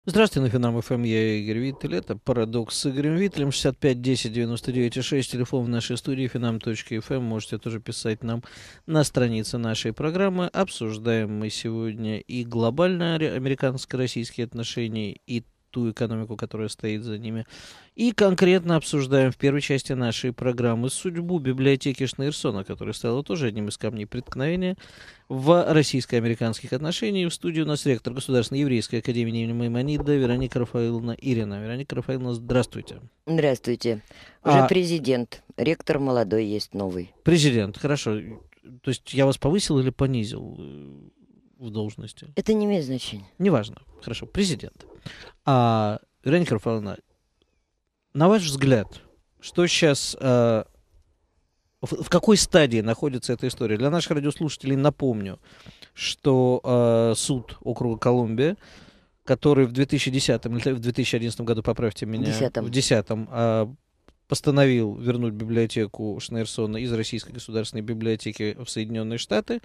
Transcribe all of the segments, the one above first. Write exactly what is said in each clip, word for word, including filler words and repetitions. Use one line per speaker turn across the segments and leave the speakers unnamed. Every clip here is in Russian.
Здравствуйте, на Финам ФМ, я Игорь Виттель. Это «Парадокс» с Игорем Виттелем. шестьдесят пять десять девяносто девять шесть, телефон в нашей студии финам точка эф эм. Можете тоже писать нам на странице нашей программы. Обсуждаем мы сегодня и глобально американско-российские отношения, и ту экономику, которая стоит за ними. И конкретно обсуждаем в первой части нашей программы судьбу библиотеки Шнейрсона, которая стала тоже одним из камней преткновения в российско-американских отношениях. В студии у нас ректор Государственной еврейской академии имени Маймонида Вероника Рафаиловна Ирина. Вероника Рафаиловна, здравствуйте.
Здравствуйте. Уже
А,
президент. Ректор молодой есть новый.
Президент, хорошо. То есть я вас повысил или понизил в должности?
Это не имеет значения.
Неважно. Хорошо, президент. А, Вероника Рафаиловна, на ваш взгляд, что сейчас... А, в, в какой стадии находится эта история? Для наших радиослушателей напомню, что а, суд округа Колумбия, который в две тысячи десятом или в две тысячи одиннадцатом году, поправьте меня,
Десятом.
в десятом а, постановил вернуть библиотеку Шнейрсона из Российской государственной библиотеки в Соединенные Штаты,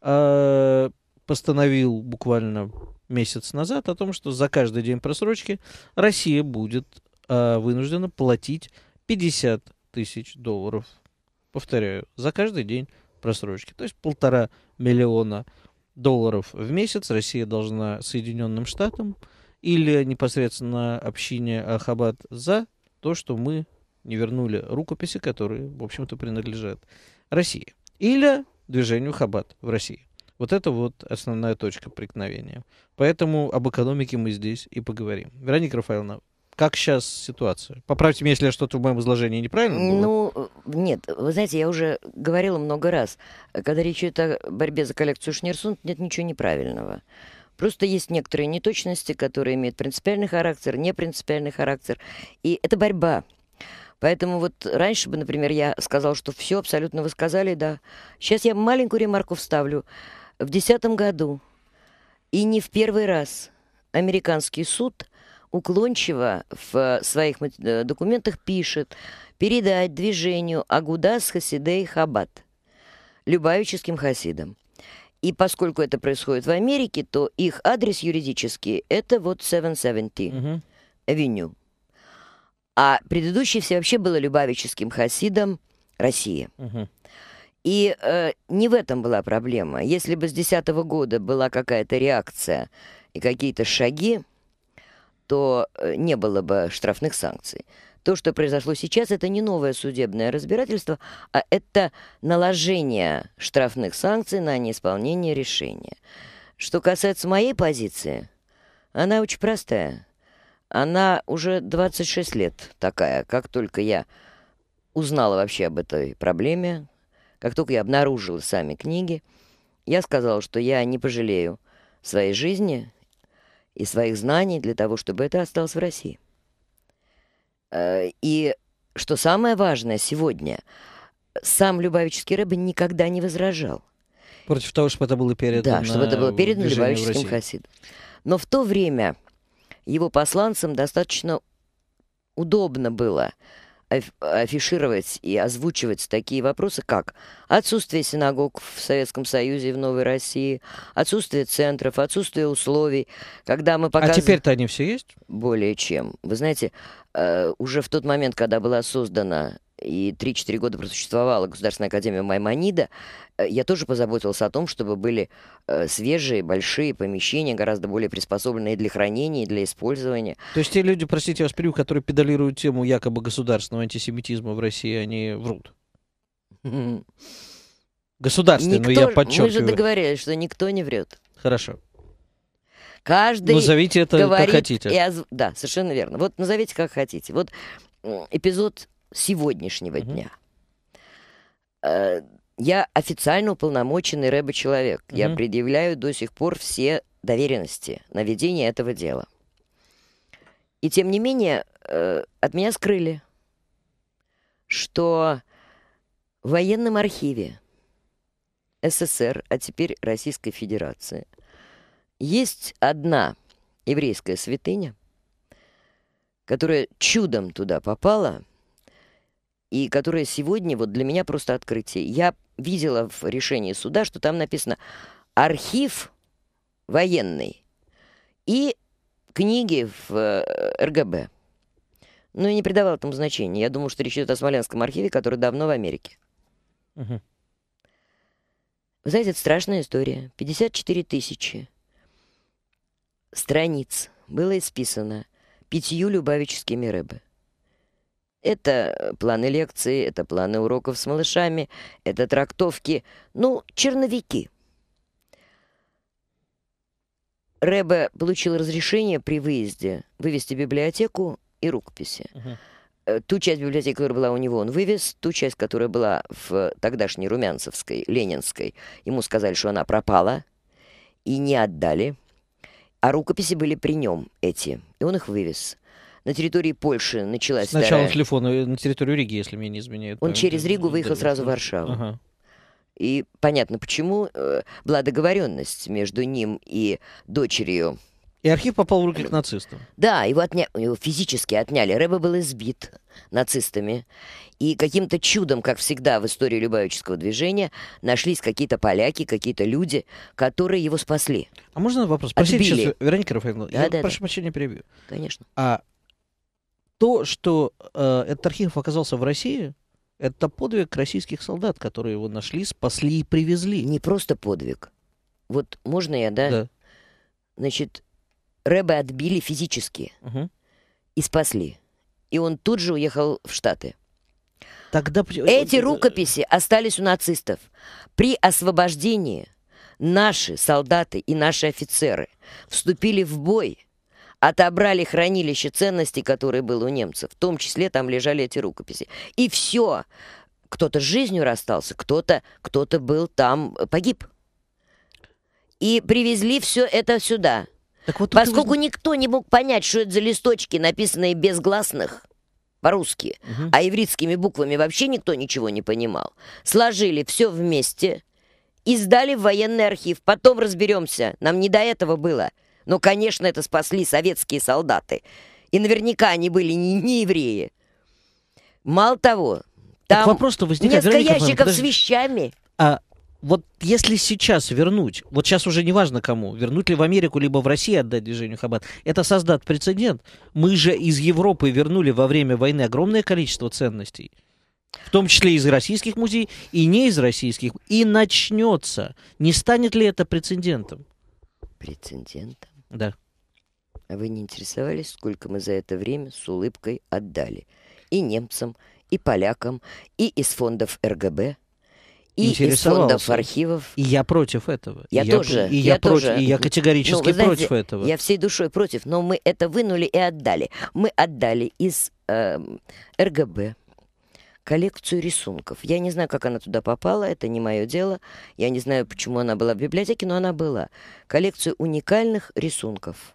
а, постановил буквально месяц назад о том, что за каждый день просрочки Россия будет а, вынуждена платить пятьдесят тысяч долларов. Повторяю, за каждый день просрочки. То есть полтора миллиона долларов в месяц Россия должна Соединенным Штатам или непосредственно общине Хаббат за то, что мы не вернули рукописи, которые, в общем-то, принадлежат России. Или движению Хаббат в России. Вот это вот основная точка преткновения. Поэтому об экономике мы здесь и поговорим. Вероника Рафаиловна, как сейчас ситуация? Поправьте меня, если я что-то в моем изложении неправильно было.
Ну, нет, вы знаете, я уже говорила много раз, когда речь идет о борьбе за коллекцию Шнейрсон, нет ничего неправильного. Просто есть некоторые неточности, которые имеют принципиальный характер, непринципиальный характер. И это борьба. Поэтому вот раньше бы, например, я сказала, что все абсолютно вы сказали, да. Сейчас я маленькую ремарку вставлю. В две тысячи десятом году, и не в первый раз, американский суд уклончиво в своих документах пишет передать движению Агудас Хасидей Хаббат, любавическим хасидам. И поскольку это происходит в Америке, то их адрес юридический – это вот семьсот семьдесят
Угу.
Авеню. А предыдущий все вообще было любавическим хасидом Россия.
Угу.
И э, не в этом была проблема. Если бы с две тысячи десятого года была какая-то реакция и какие-то шаги, то э, не было бы штрафных санкций. То, что произошло сейчас, это не новое судебное разбирательство, а это наложение штрафных санкций на неисполнение решения. Что касается моей позиции, она очень простая. Она уже двадцать шесть лет такая. Как только я узнала вообще об этой проблеме, как только я обнаружила сами книги, я сказала, что я не пожалею своей жизни и своих знаний для того, чтобы это осталось в России. И что самое важное сегодня, сам Любавический рэбби никогда не возражал.
Против того, чтобы это было передано.
Да, чтобы это было передано
движению в
Любавическим
России.
хасидам. Но в то время его посланцам достаточно удобно было афишировать и озвучивать такие вопросы, как отсутствие синагог в Советском Союзе и в Новой России, отсутствие центров, отсутствие условий, когда мы показываем...
А теперь-то они все есть?
Более чем. Вы знаете, э, уже в тот момент, когда была создана и три-четыре года просуществовала Государственная академия Маймонида, э, я тоже позаботился о том, чтобы были э, свежие, большие помещения, гораздо более приспособленные для хранения и для использования.
То есть те люди, простите, я вас перебью, которые педалируют тему якобы государственного антисемитизма в России, они врут? Государственный, но я подчеркиваю.
Мы же договорились, что никто не врет.
Хорошо.
Каждый
назовите это
говорит
как хотите.
И озв... Да, совершенно верно. Вот назовите как хотите. Вот эпизод сегодняшнего
Мгм.
дня. Э, Я официально уполномоченный рэбе-человек. Я
Мгм.
предъявляю до сих пор все доверенности на ведение этого дела. И тем не менее, э, от меня скрыли, что в военном архиве СССР, а теперь Российской Федерации, есть одна еврейская святыня, которая чудом туда попала, и которая сегодня вот для меня просто открытие. Я видела в решении суда, что там написано «архив военный». И книги в э, эр гэ бэ. Но я не придавал этому значения. Я думал, что речь идет о Смоленском архиве, который давно в Америке.
Угу.
Вы знаете, это страшная история. пятьдесят четыре тысячи страниц было исписано пятью любавическими рэбе. Это планы лекций, это планы уроков с малышами, это трактовки, ну, черновики. Рэбе получил разрешение при выезде вывести библиотеку и рукописи.
Угу.
Ту часть библиотеки, которая была у него, он вывез. Ту часть, которая была в тогдашней Румянцевской, Ленинской, ему сказали, что она пропала, и не отдали. А рукописи были при нем, эти, и он их вывез. На территории Польши началась
Сначала
вторая...
телефона на территорию Риги, если мне не изменяет.
Он
память.
через Ригу выехал
Да,
сразу в
да.
Варшаву.
Ага.
И понятно, почему э, была договоренность между ним и дочерью.
И архив попал в руки к нацистам.
Да, его, отня... его физически отняли. Рэбе был избит нацистами. И каким-то чудом, как всегда в истории любавического движения, нашлись какие-то поляки, какие-то люди, которые его спасли.
А можно вопрос? Простите,
Отбили.
сейчас, Вероника Рафаэловна,
Да,
я
да,
прошу
да.
прощения, перебью.
Конечно.
А то, что э, этот архив оказался в России, это подвиг российских солдат, которые его нашли, спасли и привезли.
Не просто подвиг. Вот можно я, да?
Да.
Значит, Рэбе отбили физически
Угу.
и спасли. И он тут же уехал в Штаты.
Тогда...
Эти рукописи остались у нацистов. При освобождении наши солдаты и наши офицеры вступили в бой, отобрали хранилище ценностей, которое было у немцев. В том числе там лежали эти рукописи. И все. Кто-то с жизнью расстался, кто-то, кто-то был там, погиб. И привезли все это сюда.
Так вот,
Поскольку
вы...
никто не мог понять, что это за листочки, написанные без гласных, по-русски,
Угу.
а ивритскими буквами вообще никто ничего не понимал, сложили все вместе и сдали в военный архив. Потом разберемся. Нам не до этого было. Но, конечно, это спасли советские солдаты. И наверняка они были не, не евреи. Мало того,
Так
там
вопрос-то возникает,
несколько
Вероника Рафаэловна,
ящиков с
подожди.
вещами.
А вот если сейчас вернуть, вот сейчас уже не важно кому, вернуть ли в Америку, либо в Россию отдать движению Хаббат, это создаст прецедент. Мы же из Европы вернули во время войны огромное количество ценностей, в том числе из российских музеев и не из российских. И начнется. Не станет ли это прецедентом?
Прецедентом.
Да.
А вы не интересовались, сколько мы за это время с улыбкой отдали? И немцам, и полякам, и из фондов эр гэ бэ, и из фондов архивов.
И я против этого.
Я
и
тоже.
Я, и
я
я, против,
тоже.
и я категорически
Ну, вы знаете,
против этого.
Я всей душой против, но мы это вынули и отдали. Мы отдали из э, эр гэ бэ коллекцию рисунков. Я не знаю, как она туда попала, это не мое дело. Я не знаю, почему она была в библиотеке, но она была. Коллекцию уникальных рисунков.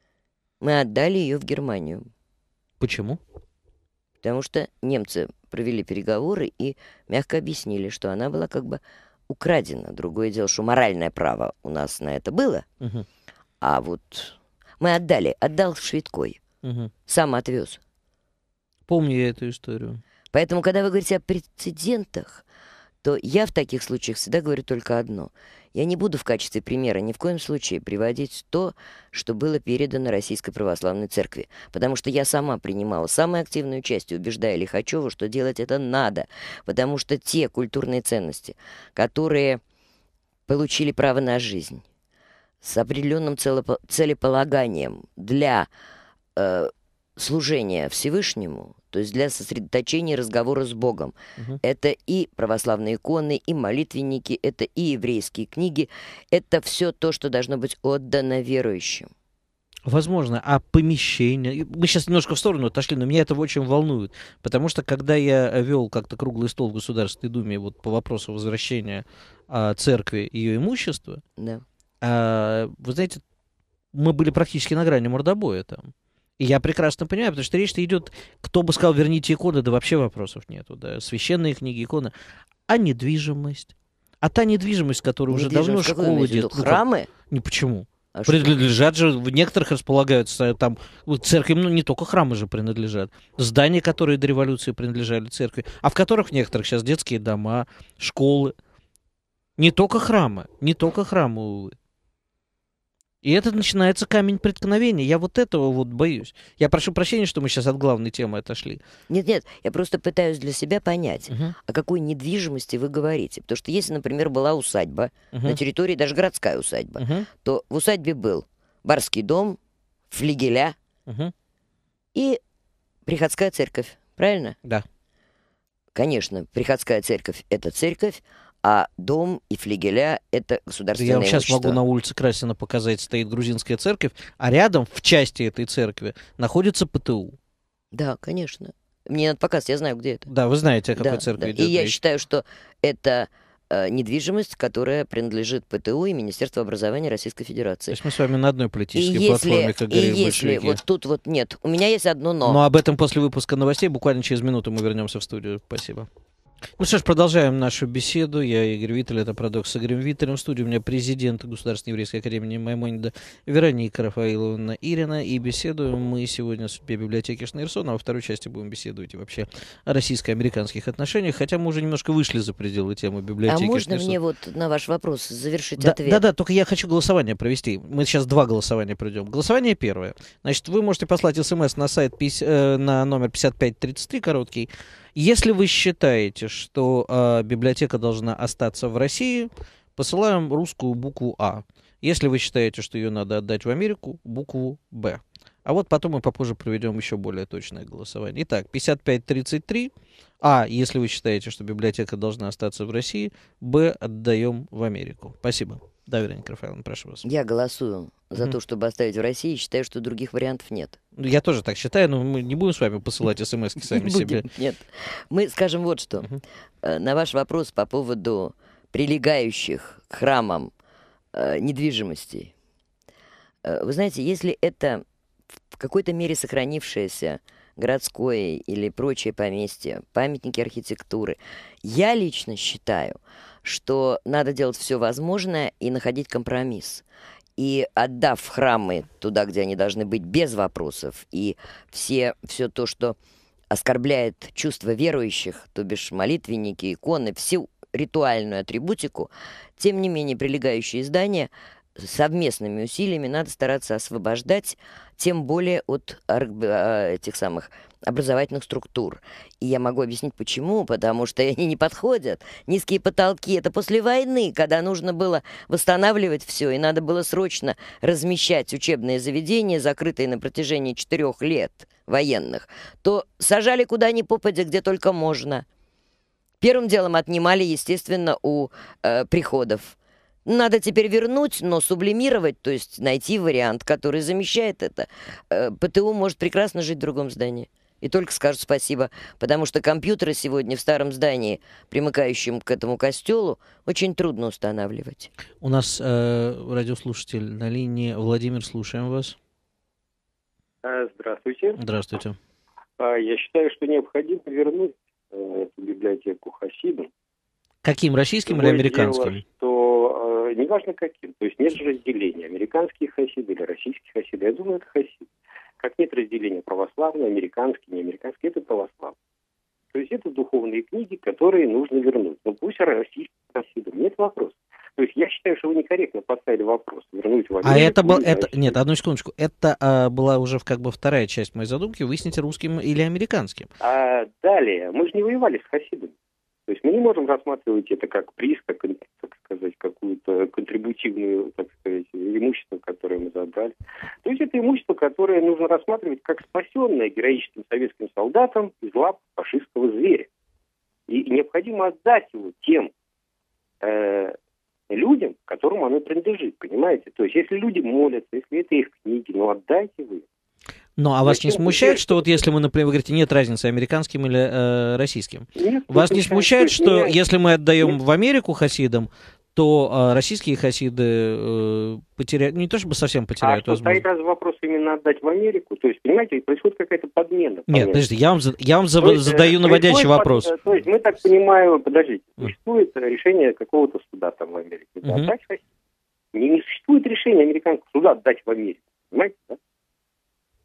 Мы отдали ее в Германию.
Почему?
Потому что немцы провели переговоры и мягко объяснили, что она была как бы украдена. Другое дело, что моральное право у нас на это было.
Угу.
А вот мы отдали. Отдал Швидкой.
Угу.
Сам отвез.
Помню я эту историю.
Поэтому, когда вы говорите о прецедентах, то я в таких случаях всегда говорю только одно. Я не буду в качестве примера ни в коем случае приводить то, что было передано Российской Православной Церкви. Потому что я сама принимала самое активное участие, убеждая Лихачеву, что делать это надо. Потому что те культурные ценности, которые получили право на жизнь с определенным целопо- целеполаганием для э, служения Всевышнему, то есть для сосредоточения разговора с Богом.
Угу.
Это и православные иконы, и молитвенники, это и еврейские книги. Это все то, что должно быть отдано верующим.
Возможно. А помещение... Мы сейчас немножко в сторону отошли, но меня это очень волнует. Потому что, когда я вел как-то круглый стол в Государственной Думе вот по вопросу возвращения а, церкви и ее имущества,
Да.
а, вы знаете, мы были практически на грани мордобоя там. И я прекрасно понимаю, потому что речь-то идет, кто бы сказал, верните иконы, да вообще вопросов нету, да, священные книги, иконы, а недвижимость, а та недвижимость, которая уже давно
Какую
школы
имеете в виду?
делает.
Храмы?
Не почему?
А что?
Принадлежат же, в некоторых располагаются там, вот церкви, ну не только храмы же принадлежат, здания, которые до революции принадлежали церкви, а в которых в некоторых сейчас детские дома, школы. Не только храмы, не только храмы, увы. И это начинается камень преткновения. Я вот этого вот боюсь. Я прошу прощения, что мы сейчас от главной темы отошли.
Нет-нет, я просто пытаюсь для себя понять,
Угу.
о какой недвижимости вы говорите. Потому что если, например, была усадьба,
Угу.
на территории, даже городская усадьба,
Угу.
то в усадьбе был барский дом, флигеля
Угу.
и приходская церковь. Правильно?
Да.
Конечно, приходская церковь – это церковь, а дом и флигеля – это государственное
Я вам сейчас
имущество.
могу на улице Красина показать, стоит грузинская церковь, а рядом, в части этой церкви, находится ПТУ.
Да, конечно. Мне надо показать, я знаю, где это.
Да, вы знаете, о какой
Да,
церкви
да.
идет
И я
речь.
считаю, что это э, недвижимость, которая принадлежит ПТУ и Министерству образования Российской
То
Федерации.
есть мы с вами на одной
И
политической платформе,
если,
как
и
говорили
если
большевики.
вот тут вот нет, у меня есть одно но.
Но об этом после выпуска новостей. Буквально через минуту мы вернемся в студию. Спасибо. Ну что ж, продолжаем нашу беседу. Я Игорь Виттель, это «Парадокс» с Игорем Виттелем. В студии у меня президент Государственной еврейской академии Маймонида Вероника Рафаиловна Ирина. И беседуем мы сегодня о судьбе библиотеки Шнейрсона. А во второй части будем беседовать и вообще о российско-американских отношениях. Хотя мы уже немножко вышли за пределы темы библиотеки
А можно
Шнейрсона.
мне вот на ваш вопрос завершить
Да,
ответ?
да, да, только я хочу голосование провести. Мы сейчас два голосования пройдем. Голосование первое. Значит, вы можете послать смс на сайт пятьдесят, э, на номер пятьдесят пять тридцать три, короткий. Если вы считаете, что э, библиотека должна остаться в России, посылаем русскую букву А. Если вы считаете, что ее надо отдать в Америку, букву Б. А вот потом мы попозже проведем еще более точное голосование. Итак, пятьдесят пять тридцать три. А, если вы считаете, что библиотека должна остаться в России, Б, отдаем в Америку. Спасибо. Да, Вероника Рафаэловна, прошу вас.
Я голосую за
Мгм.
то, чтобы оставить в России, и считаю, что других вариантов нет.
Ну, я тоже так считаю, но мы не будем с вами посылать смс-ки сами
Не
себе.
будем, нет. Мы скажем вот что.
Мгм.
Э, На ваш вопрос по поводу прилегающих к храмам э, недвижимостей. Э, Вы знаете, если это в какой-то мере сохранившееся городское или прочее поместье, памятники архитектуры, я лично считаю, что надо делать все возможное и находить компромисс. И отдав храмы туда, где они должны быть, без вопросов, и все, все то, что оскорбляет чувства верующих, то бишь молитвенники, иконы, всю ритуальную атрибутику, тем не менее прилегающие здания совместными усилиями надо стараться освобождать, тем более от арг- а, этих самых образовательных структур. И я могу объяснить почему, потому что они не подходят. Низкие потолки — это после войны, когда нужно было восстанавливать все, и надо было срочно размещать учебные заведения, закрытые на протяжении четырех лет военных, то сажали куда ни попадя, где только можно. Первым делом отнимали, естественно, у э, приходов. Надо теперь вернуть, но сублимировать, то есть найти вариант, который замещает это. Э, ПТУ может прекрасно жить в другом здании. И только скажут спасибо, потому что компьютеры сегодня в старом здании, примыкающем к этому костелу, очень трудно устанавливать.
У нас э, радиослушатель на линии. Владимир, слушаем вас.
Здравствуйте.
Здравствуйте.
Я считаю, что необходимо вернуть эту библиотеку хасидам.
Каким, российским или
Другое
американским?
дело, что э, неважно каким, то есть нет же разделения, американские хасиды или российские хасиды. Я думаю, это хасиды. Как нет разделения православные, американские, неамериканские, это православные. То есть это духовные книги, которые нужно вернуть. Но пусть российским хасидам, нет вопросов. То есть я считаю, что вы некорректно поставили вопрос. Вернуть в Америку.
А это был,
или
это,
Россию.
нет, одну секундочку. Это а, была уже как бы вторая часть моей задумки. Выяснить, русским или американским.
А далее, мы же не воевали с хасидами. То есть мы не можем рассматривать это как приз, как, так сказать, какую-то контрибутивную, так сказать, имущество, которое мы забрали. То есть это имущество, которое нужно рассматривать как спасенное героическим советским солдатам из лап фашистского зверя. И необходимо отдать его тем э, людям, которым оно принадлежит, понимаете? То есть если люди молятся, если это их книги, ну отдайте вы.
Ну, а вас не
Зачем
смущает,
вы
что вот если мы, например, вы говорите, нет разницы американским или э, российским?
Нет,
Вас не смущает, что
меня...
если мы отдаем
Нет.
в Америку хасидам, то э, российские хасиды э, потеряют, ну, не то чтобы совсем
А
потеряют,
что
возможно.
стоит раз вопрос именно отдать в Америку? То есть, понимаете, происходит какая-то подмена.
Нет,
понятия.
подождите, я вам, за- я вам за-
То есть,
задаю
э,
наводящий
происходит
вопрос.
под- То есть мы так понимаем, подождите,
Мгм.
существует решение какого-то суда там в Америке. Да,
Мгм.
отдать в Россию. Не, не существует решения американского суда отдать в Америку. Понимаете, да?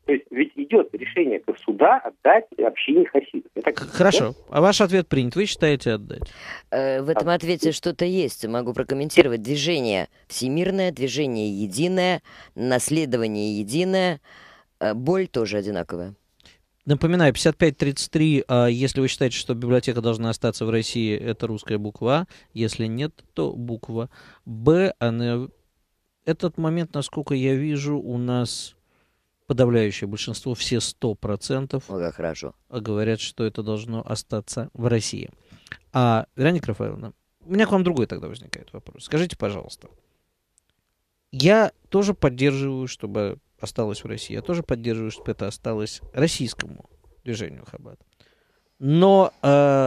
То есть ведь идет решение суда отдать общине хасидов. Это...
Хорошо. А ваш ответ принят. Вы считаете отдать?
Э, в этом ответе что-то есть. Могу прокомментировать. Движение всемирное, движение единое, наследование единое, э, боль тоже одинаковая.
Напоминаю, пятьдесят пять тридцать три, а если вы считаете, что библиотека должна остаться в России, это русская буква А. Если нет, то буква Б. Она... Этот момент, насколько я вижу, у нас подавляющее большинство, все сто процентов,
О, как хорошо.
говорят, что это должно остаться в России. А, Вероника Рафаэловна, у меня к вам другой тогда возникает вопрос. Скажите, пожалуйста, я тоже поддерживаю, чтобы осталось в России. Я тоже поддерживаю, чтобы это осталось российскому движению Хаббат. Но э,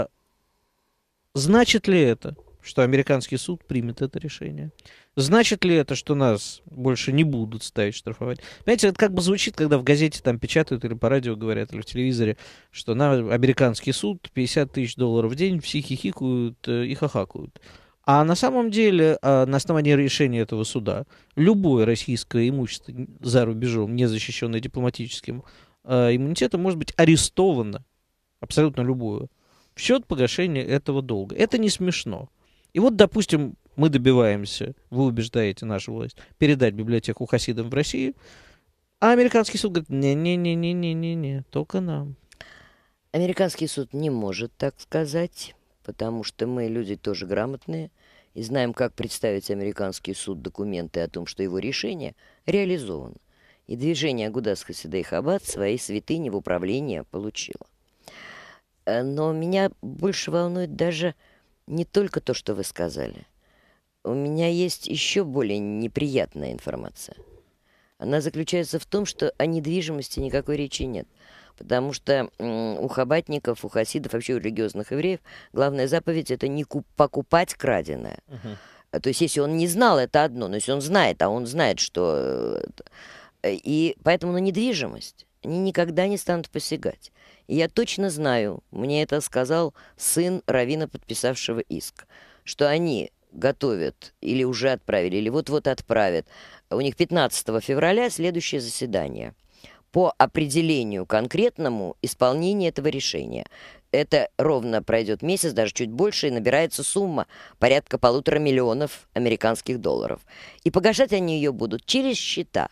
значит ли это, что американский суд примет это решение? Значит ли это, что нас больше не будут ставить штрафовать? Понимаете, это как бы звучит, когда в газете там печатают или по радио говорят, или в телевизоре, что на американский суд пятьдесят тысяч долларов в день, все хихикают э, и хахакают. А на самом деле, э, на основании решения этого суда, любое российское имущество за рубежом, не защищенное дипломатическим э, иммунитетом, может быть арестовано, абсолютно любое, в счет погашения этого долга. Это не смешно. И вот, допустим, мы добиваемся, вы убеждаете нашу власть, передать библиотеку хасидам в Россию, а американский суд говорит, не-не-не-не-не-не, только нам.
Американский суд не может так сказать, потому что мы люди тоже грамотные и знаем, как представить американский суд документы о том, что его решение реализовано. И движение Агудас Хасидей Хаббат свои святыни в управление получило. Но меня больше волнует даже не только то, что вы сказали. У меня есть еще более неприятная информация. Она заключается в том, что о недвижимости никакой речи нет. Потому что м, у хаббатников, у хасидов, вообще у религиозных евреев, главная заповедь — это не куп- покупать краденое. Uh-huh. То есть, если он не знал, это одно. Но если он знает, а он знает, что... И поэтому на недвижимость они никогда не станут посягать. И я точно знаю, мне это сказал сын раввина, подписавшего иск, что они готовят или уже отправили, или вот-вот отправят. У них пятнадцатого февраля следующее заседание по определению конкретному исполнения этого решения. Это ровно пройдет месяц, даже чуть больше, и набирается сумма порядка полутора миллионов американских долларов. И погашать они ее будут через счета.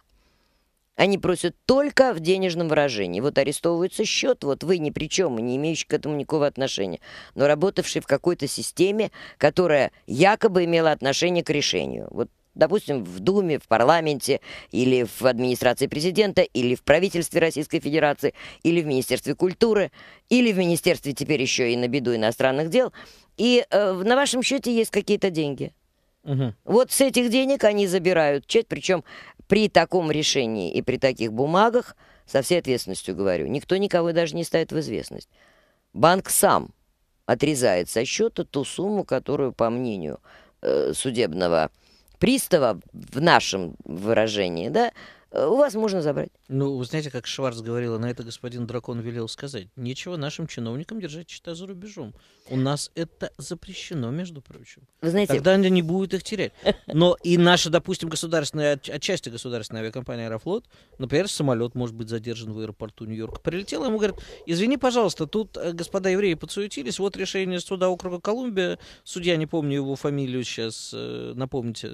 Они просят только в денежном выражении. Вот арестовывается счет, вот вы ни при чем, не имеющий к этому никакого отношения, но работавший в какой-то системе, которая якобы имела отношение к решению. Вот, допустим, в Думе, в парламенте, или в администрации президента, или в правительстве Российской Федерации, или в Министерстве культуры, или в Министерстве теперь еще и на беду иностранных дел. И э, на вашем счете есть какие-то деньги. Угу. Вот с этих денег они забирают часть, причем при таком решении и при таких бумагах, со всей ответственностью говорю, никто никого даже не ставит в известность. Банк сам отрезает со счета ту сумму, которую, по мнению э, судебного пристава, в нашем выражении, да, у вас можно забрать.
Ну, вы знаете, как Шварц говорила, на это господин Дракон велел сказать. Нечего нашим чиновникам держать счета за рубежом. У нас это запрещено, между прочим.
Вы знаете...
Тогда они не будут их терять. Но и наша, допустим, государственная, отчасти государственная авиакомпания «Аэрофлот», например, самолет может быть задержан в аэропорту Нью-Йорка. Прилетел, ему говорят, извини, пожалуйста, тут господа евреи подсуетились, вот решение суда округа Колумбия, судья, не помню его фамилию сейчас, напомните...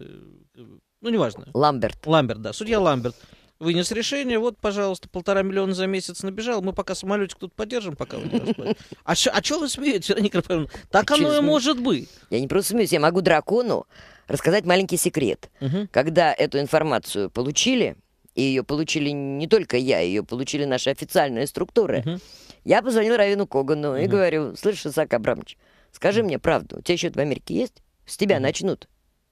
Ну, неважно.
Ламберт.
Ламберт, да. Судья Ламберт вынес решение, вот, пожалуйста, полтора миллиона за месяц набежал, мы пока самолетик тут поддержим, пока вы не расплатите. А что вы смеетесь, Вероника Рафаэловна? Так
а
оно и может быть.
Я не просто смеюсь, я могу дракону рассказать маленький секрет. Угу. Когда эту информацию получили, и ее получили не только я, ее получили наши официальные структуры, угу. я позвонил раввину Когану угу. и говорю, слышь, Исаак Абрамович, скажи угу. мне правду, у тебя счет в Америке есть? С тебя угу. начнут.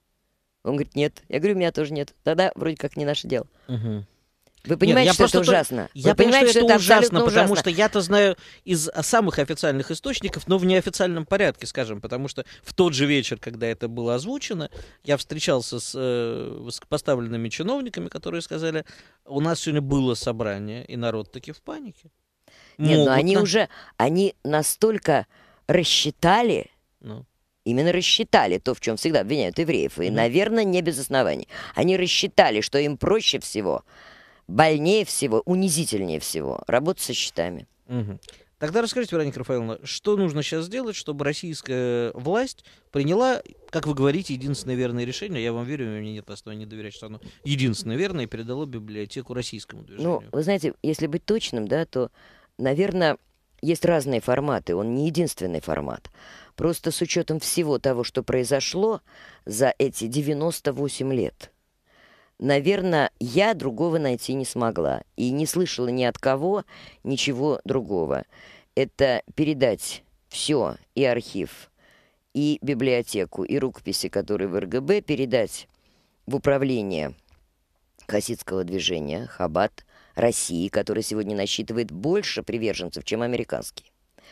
Он говорит, нет. Я говорю, у меня тоже нет. Тогда вроде как не наше дело. Угу. Вы понимаете, нет, что это ужасно?
Я
Вы
понимаю,
понимаете,
что,
что
это ужасно,
ужасно,
потому что я-то знаю из самых официальных источников, но в неофициальном порядке, скажем, потому что в тот же вечер, когда это было озвучено, я встречался с э, высокопоставленными чиновниками, которые сказали, у нас сегодня было собрание, и народ таки в панике.
Нет, Могут но они на... уже, они настолько рассчитали... Ну. Именно рассчитали то, в чем всегда обвиняют евреев. И, mm-hmm. наверное, не без оснований. Они рассчитали, что им проще всего больнее всего, унизительнее всего работа со счетами.
Угу. Тогда расскажите, Вероника Рафаэловна, что нужно сейчас сделать, чтобы российская власть приняла, как вы говорите, единственное верное решение, я вам верю, у меня нет оснований доверять, что оно единственное верное, и передало библиотеку российскому движению.
Ну, вы знаете, если быть точным, да, то, наверное, есть разные форматы, он не единственный формат. Просто с учетом всего того, что произошло за эти девяносто восемь лет, наверное, я другого найти не смогла. И не слышала ни от кого ничего другого. Это передать все, и архив, и библиотеку, и рукописи, которые в эр гэ бэ, передать в управление хасидского движения Хаббат России, который сегодня насчитывает больше приверженцев, чем американский.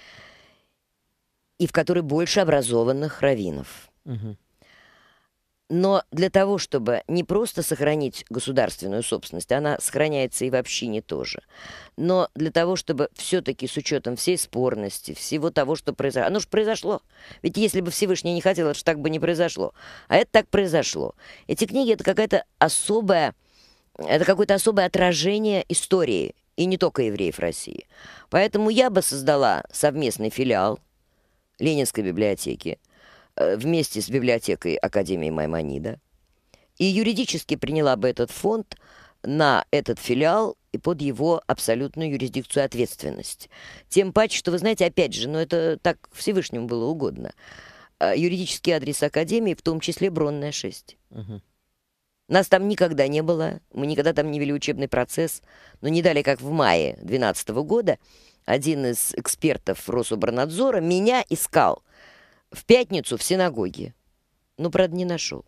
И в которой больше образованных раввинов.
Угу.
Но для того, чтобы не просто сохранить государственную собственность, она сохраняется и в общине тоже, но для того, чтобы все-таки с учетом всей спорности, всего того, что произошло, оно же произошло. Ведь если бы Всевышний не хотел, это же так бы не произошло. А это так произошло. Эти книги — это какая-то особая, это какое-то особое отражение истории, и не только евреев России. Поэтому я бы создала совместный филиал Ленинской библиотеки вместе с библиотекой Академии Маймонида и юридически приняла бы этот фонд на этот филиал и под его абсолютную юрисдикцию ответственность. Тем паче, что, вы знаете, опять же, ну это так Всевышнему было угодно. Юридический адрес Академии, в том числе Бронная шесть.
Угу.
Нас там никогда не было, мы никогда там не вели учебный процесс, но не дали, как в мае две тысячи двенадцатого года, один из экспертов Рособорнадзора меня искал в пятницу в синагоге. Ну, правда, не нашел.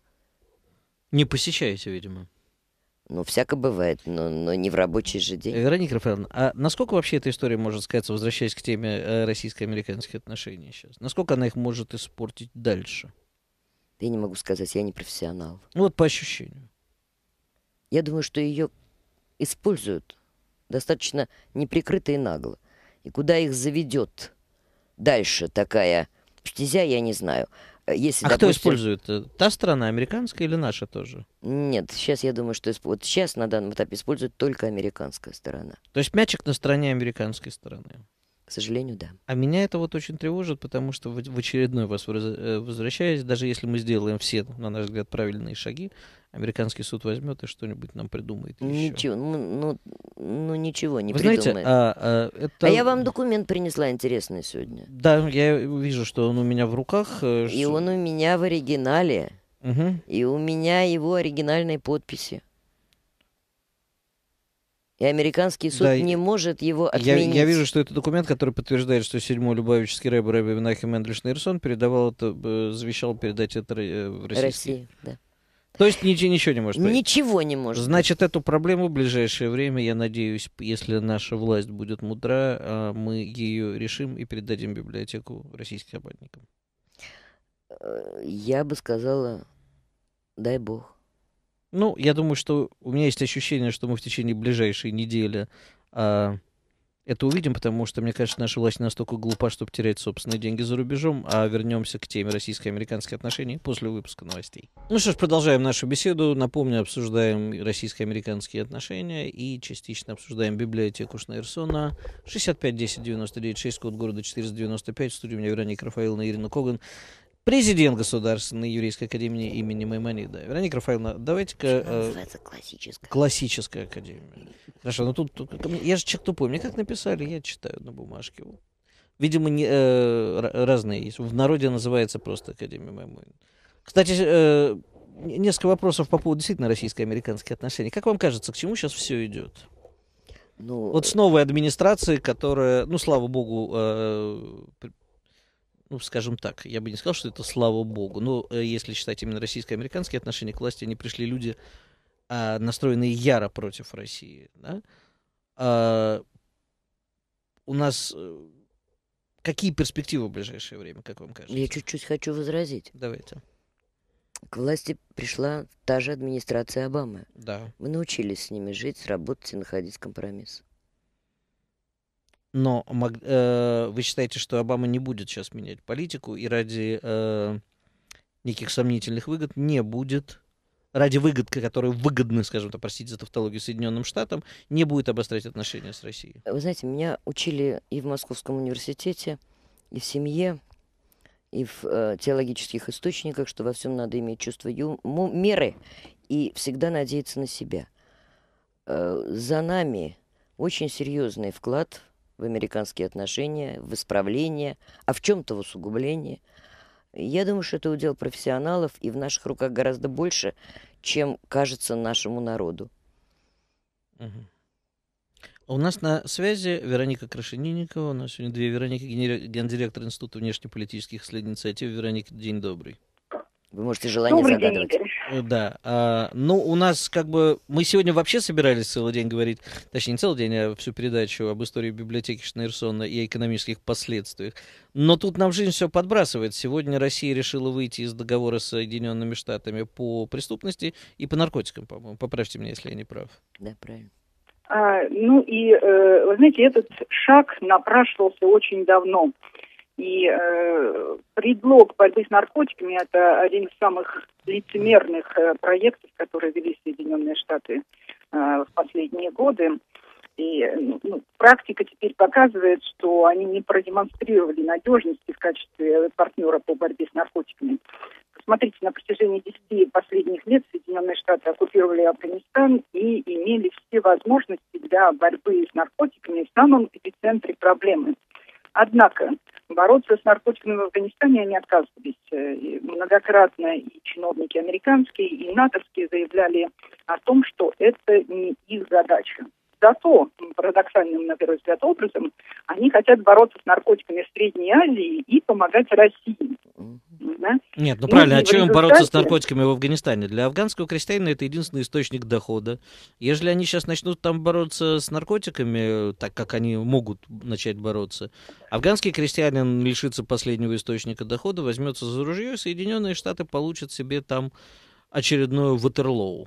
Не посещаете, видимо.
Ну, всяко бывает, но, но не в рабочий же день.
Вероника Рафаэловна, а насколько вообще эта история может сказаться, возвращаясь к теме э, российско-американских отношений сейчас? Насколько она их может испортить дальше?
Я не могу сказать, я не профессионал.
Ну, вот по ощущению.
Я думаю, что ее используют достаточно неприкрыто и нагло. И куда их заведет дальше такая стезя, я не знаю. Если,
а
допустим...
кто использует? Та страна, американская или наша тоже?
Нет, сейчас я думаю, что исп... вот сейчас на данном этапе использует только американская сторона.
То есть мячик на стороне американской стороны?
К сожалению, да.
А меня это вот очень тревожит, потому что в в очередной раз возвращаясь, даже если мы сделаем все, на наш взгляд, правильные шаги, американский суд возьмет и что-нибудь нам придумает еще.
Ничего, ну, ну, ну ничего не
Вы
придумает.
знаете, а, а, это...
А я вам документ принесла интересный сегодня.
Да, я вижу, что он у меня в руках.
И
что...
он у меня в оригинале.
Угу.
И у меня его оригинальные подписи. И американский суд
Да,
не может его
я,
отменить.
я вижу, что это документ, который подтверждает, что седьмой Любавический рэб Рэбби Менахем Мендель Шнейрсон передавал это, э, завещал передать это э, в России.
России, да.
То есть ничего, ничего не может быть.
Ничего не может.
Значит, эту проблему в ближайшее время, я надеюсь, если наша власть будет мудра, мы ее решим и передадим библиотеку российским работникам.
Я бы сказала, дай бог.
Ну, я думаю, что у меня есть ощущение, что мы в течение ближайшей недели а, это увидим, потому что, мне кажется, наша власть не настолько глупа, чтобы терять собственные деньги за рубежом, а вернемся к теме российско-американских отношений после выпуска новостей. Ну что ж, продолжаем нашу беседу. Напомню, обсуждаем российско-американские отношения и частично обсуждаем библиотеку Шнейрсона. шестьдесят пять десять девяносто девять шесть, код города четыреста девяносто пять. В студии у меня Вероника Рафаэловна и Ирина Коган. Президент Государственной еврейской академии имени Маймонида. Вероника Рафаэловна, давайте-ка...
Э, называется классическая.
Классическая академия. Хорошо, ну тут, тут я же человек тупой. Мне как написали, я читаю на бумажке. Видимо, не, э, разные есть. В народе называется просто Академия Маймонида. Кстати, э, несколько вопросов по поводу действительно российско-американских отношений. Как вам кажется, к чему сейчас все идет?
Ну,
вот с новой администрацией, которая, ну, слава богу, э, ну, скажем так, я бы не сказал, что это слава богу, но э, если считать именно российско-американские отношения, к власти они пришли люди, э, настроенные яро против России. Да? А, у нас э, какие перспективы в ближайшее время, как вам кажется?
Я чуть-чуть хочу возразить.
Давайте.
К власти пришла та же администрация Обамы.
Да.
Мы научились с ними жить, работать и находить компромисс.
Но э, вы считаете, что Обама не будет сейчас менять политику и ради э, неких сомнительных выгод не будет ради выгод, которые выгодны, скажем так, простите за тавтологию, Соединенным Штатам, не будет обострять отношения с Россией?
Вы знаете, меня учили и в Московском университете, и в семье, и в э, теологических источниках, что во всем надо иметь чувство ю- му- меры и всегда надеяться на себя. Э, за нами очень серьезный вклад в американские отношения, в исправление, а в чем-то в усугубление. Я думаю, что это удел профессионалов, и в наших руках гораздо больше, чем кажется нашему народу.
Угу. У нас на связи Вероника Крашенинникова. У нас сегодня две Вероники, гендиректор Института внешнеполитических исследований инициатив. Вероника, день добрый.
Вы можете желание
Добрый
загадывать.
день, Игорь.
Да. А, ну, у нас как бы... Мы сегодня вообще собирались целый день говорить, точнее, не целый день, а всю передачу об истории библиотеки Шнейрсона и экономических последствиях. Но тут нам жизнь все подбрасывает. Сегодня Россия решила выйти из договора с Соединенными Штатами по преступности и по наркотикам, по-моему. Поправьте меня, если я не прав.
Да, правильно.
А, ну и, э, вы знаете, этот шаг напрашивался очень давно. И э, предлог борьбы с наркотиками – это один из самых лицемерных э, проектов, которые вели Соединенные Штаты э, в последние годы. И ну, практика теперь показывает, что они не продемонстрировали надежности в качестве партнера по борьбе с наркотиками. Посмотрите, на протяжении десяти последних лет Соединенные Штаты оккупировали Афганистан и имели все возможности для борьбы с наркотиками в самом эпицентре проблемы. Однако бороться с наркотиками в Афганистане они отказывались. И многократно и чиновники американские, и натовские заявляли о том, что это не их задача. Зато, парадоксальным, на первый взгляд, образом, они хотят бороться с наркотиками в Средней Азии и помогать России. Да?
Нет, ну
И
правильно, а чем им
результате...
бороться с наркотиками в Афганистане? Для афганского крестьянина это единственный источник дохода. Если они сейчас начнут там бороться с наркотиками, так как они могут начать бороться, афганский крестьянин лишится последнего источника дохода, возьмется за ружье, и Соединенные Штаты получат себе там очередное Ватерлоу.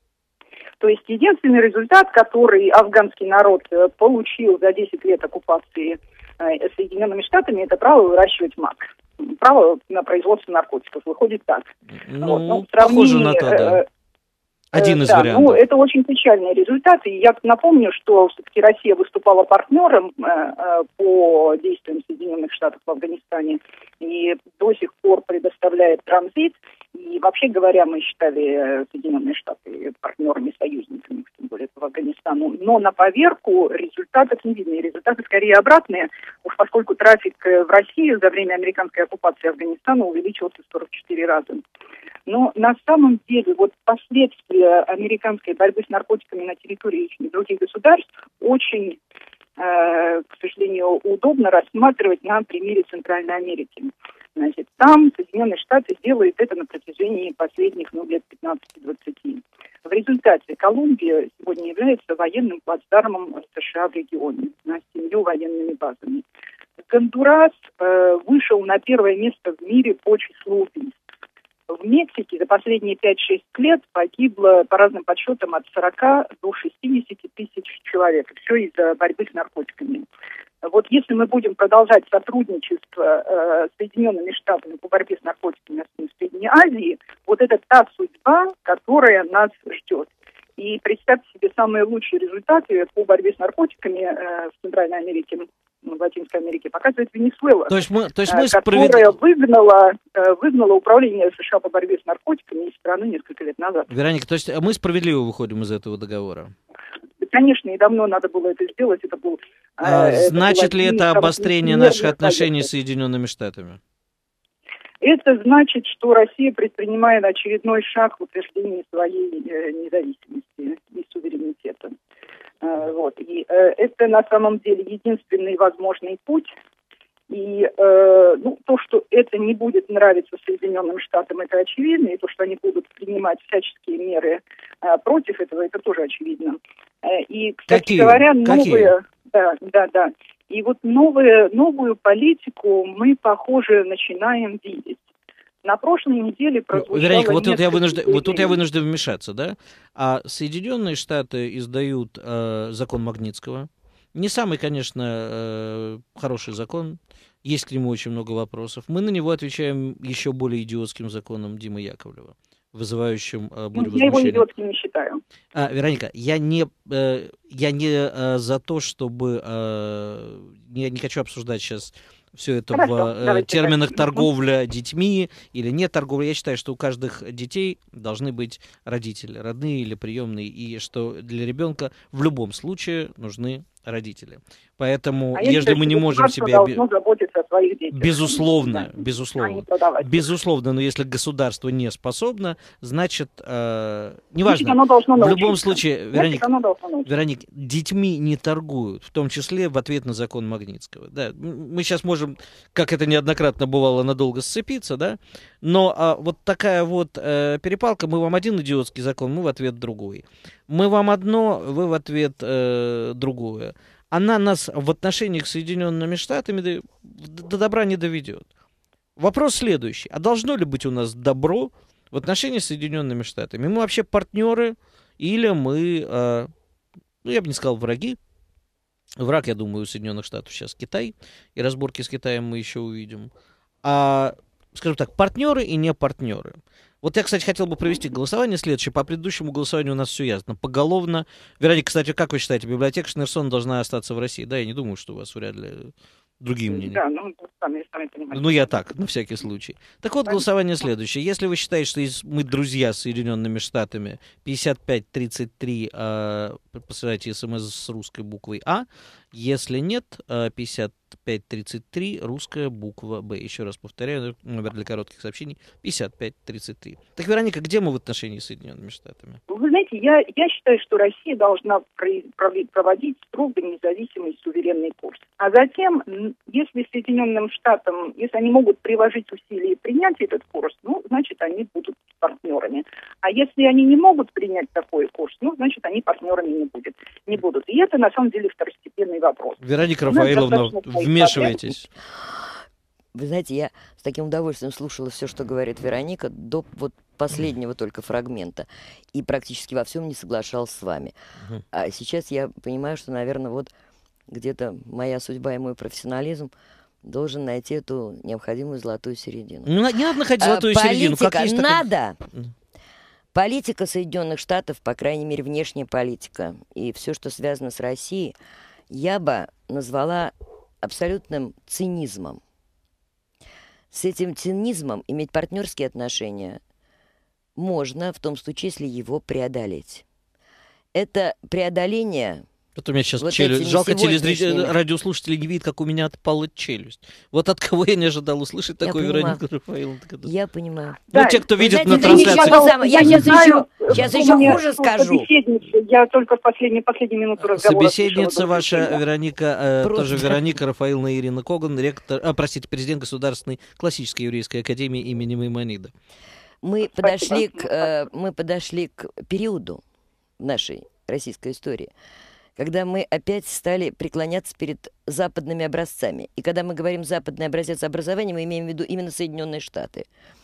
То есть единственный результат, который афганский народ получил за десять лет оккупации Соединенными Штатами, это право выращивать мак. Право на производство наркотиков. Выходит так.
Ну,
вот. Ну,
похоже на то, да. Один из
да,
вариантов.
Ну, это очень печальный результат. И я напомню, что все-таки Россия выступала партнером э, э, по действиям Соединенных Штатов в Афганистане и до сих пор предоставляет транзит. И вообще говоря, мы считали Соединенные Штаты партнерами, союзниками, тем более по Афганистану. Но на поверку результатов не видно. И результаты скорее обратные, уж поскольку трафик в России за время американской оккупации Афганистана увеличился в сорок четыре раза. Но на самом деле вот последствия американской борьбы с наркотиками на территории других государств очень, э, к сожалению, удобно рассматривать на примере Центральной Америки. Значит, там Соединенные Штаты делают это на протяжении последних ну, лет пятнадцати-двадцати. В результате Колумбия сегодня является военным плацдармом США в регионе, с семью военными базами. Гондурас э, вышел на первое место в мире по числу убийств. В Мексике за последние пять-шесть лет погибло, по разным подсчетам, от сорока до шестидесяти тысяч человек. Все из-за борьбы с наркотиками. Вот если мы будем продолжать сотрудничество э, с Соединенными Штатами по борьбе с наркотиками в Средней Азии, вот это та судьба, которая нас ждет. И представьте себе самые лучшие результаты по борьбе с наркотиками э, в Центральной Америке, в Латинской Америке, показывает Венесуэла,
То есть мы, то есть мы
э,
справед...
которая выгнала, э, выгнала управление США по борьбе с наркотиками из страны несколько лет назад.
Вероника, то есть мы справедливо выходим из этого договора?
Конечно, и давно надо было это сделать. Это был,
а,
это
значит ли это обострение наших отношений с Соединенными Штатами?
Это значит, что Россия предпринимает очередной шаг в утверждении своей э, независимости и суверенитета. Э, вот. И э, это на самом деле единственный возможный путь. И э, ну, то, что это не будет нравиться Соединенным Штатам, это очевидно. И то, что они будут принимать всяческие меры э, против этого, это тоже очевидно. Э, и, кстати
Какие?
говоря, новые...
Какие?
Да, да, да. И вот новые, новую политику мы, похоже, начинаем видеть. На прошлой неделе прозвучало...
Вероника, вот тут, я вынужден,
заявлений.
вот тут я вынужден вмешаться, да? А Соединенные Штаты издают э, закон Магнитского. Не самый, конечно, э, хороший закон. Есть к нему очень много вопросов. Мы на него отвечаем еще более идиотским законом Димы Яковлева. вызывающим э,
Ну,
бурю
я его
возмущения.
идиотским не считаю.
А, Вероника, я не, э, я не э, за то, чтобы... Э, я не хочу обсуждать сейчас все это
Хорошо,
в э,
давайте
терминах
дальше.
торговля детьми или не торговля. Я считаю, что у каждых детей должны быть родители, родные или приемные, и что для ребенка в любом случае нужны родители. Поэтому,
А я
если
считаю,
мы
что
не можем
государство
себя... оби-
должно заботиться о своих детях.
Безусловно,
Да,
безусловно.
а не продавать их.
Безусловно, но если государство не способно, значит, э,
Значит,
неважно.
оно должно
В
научиться.
любом случае,
Значит,
Вероника,
оно должно научиться.
Вероник, детьми не торгуют, в том числе в ответ на закон Магнитского. Да, м- мы сейчас можем, как это неоднократно бывало, надолго сцепиться, да, но а, вот такая вот э, перепалка, мы вам один идиотский закон, мы в ответ другой. Мы вам одно, вы в ответ э, другое. Она нас в отношениях с Соединенными Штатами до, до добра не доведет. Вопрос следующий. А должно ли быть у нас добро в отношениях с Соединенными Штатами? Мы вообще партнеры или мы, э, ну, я бы не сказал враги. Враг, я думаю, у Соединенных Штатов сейчас Китай, и разборки с Китаем мы еще увидим. А, скажем так, партнеры и не партнеры. Вот я, кстати, хотел бы провести голосование следующее. По предыдущему голосованию у нас все ясно. Поголовно. Вероника, кстати, как вы считаете, библиотека Шнейрсона должна остаться в России? Да, я не думаю, что у вас вряд ли другие мнения.
Да, ну, сами, сами понимаете.
Ну, я так, на всякий случай. Так вот, голосование следующее. Если вы считаете, что если мы друзья с Соединенными Штатами, пятьдесят пять тридцать три э, посылайте смс с русской буквой А. Если нет, э, пятьдесят пять тридцать три русская буква Б. Еще раз повторяю, номер для коротких сообщений пятьдесят пять тридцать три. Так, Вероника, где мы в отношении с Соединенными Штатами?
Вы знаете, я, я считаю, что Россия должна про- про- проводить строго независимый суверенный курс. А затем, м, если Соединенным Штатам, если они могут приложить усилия и принять этот курс, ну, значит, они будут партнерами. А если они не могут принять такой курс, ну, значит, они партнерами не будут. Не будут. И это, на самом деле, второстепенный вопрос.
Вероника
У нас
Рафаиловна,
достаточно
вмешивайтесь.
Вы знаете, я с таким удовольствием слушала все, что говорит Вероника, до вот последнего только фрагмента. И практически во всем не соглашалась с вами.
Мгм.
А сейчас я понимаю, что, наверное, вот где-то моя судьба и мой профессионализм должен найти эту необходимую золотую середину.
Ну, на- не надо находить
А,
золотую середину. Как
политика
есть, так и-
надо.
Мгм.
Политика Соединенных Штатов, по крайней мере, внешняя политика и все, что связано с Россией, я бы назвала абсолютным цинизмом. С этим цинизмом иметь партнерские отношения можно в том случае, если его преодолеть. Это преодоление...
Вот у меня сейчас
Вот
челюсть.
этими
Жалко, телезрители,
сегодняшними-
радиослушатели не видят, как у меня отпала челюсть. Вот от кого я не ожидал услышать
Я
такой
понимаю.
Веронику Рафаиловну. Так это-
Я понимаю.
Ну,
Да,
те, кто
вы
видит
знаете,
на
это не
трансляции.
то самое. Я
не
сейчас
знаю,
еще, сейчас
кто
еще
мне
хуже
тут
скажу.
собеседница. Я только в последней, последней минуту разговора
Собеседница
слышала
ваша,
Дмитрия.
Вероника, э,
Просто.
тоже Вероника Рафаиловна Ирина Коган, ректор, а, простите, президент Государственной классической еврейской академии имени Маймонида.
Мы
Спасибо.
подошли, к, э, мы подошли к периоду в нашей российской истории, когда мы опять стали преклоняться перед западными образцами. И когда мы говорим «западный образец образования», мы имеем в виду именно Соединенные Штаты.